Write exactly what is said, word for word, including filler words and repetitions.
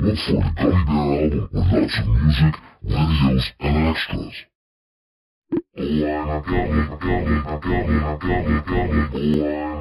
Look for the Gummy Bear album with lots of music, videos, and extras. Oh, I'm a gummy, a gummy, a gummy, a gummy, gummy, boy.